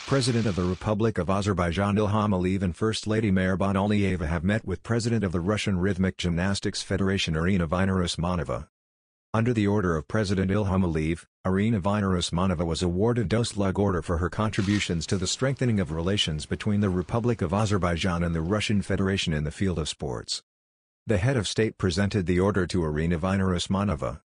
President of the Republic of Azerbaijan Ilham Aliyev and First Lady Mehriban Aliyeva have met with President of the Russian Rhythmic Gymnastics Federation Irina Viner Usmanova. Under the order of President Ilham Aliyev, Irina Viner Usmanova was awarded Doslug Order for her contributions to the strengthening of relations between the Republic of Azerbaijan and the Russian Federation in the field of sports. The head of state presented the order to Irina Viner Usmanova.